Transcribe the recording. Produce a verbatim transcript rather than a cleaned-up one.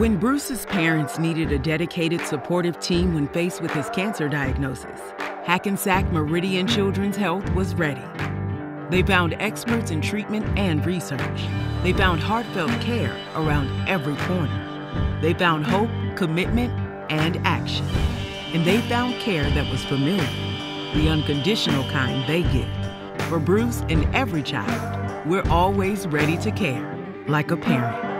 When Bruce's parents needed a dedicated, supportive team when faced with his cancer diagnosis, Hackensack Meridian Children's Health was ready. They found experts in treatment and research. They found heartfelt care around every corner. They found hope, commitment, and action. And they found care that was familiar, the unconditional kind they give. For Bruce and every child, we're always ready to care, like a parent.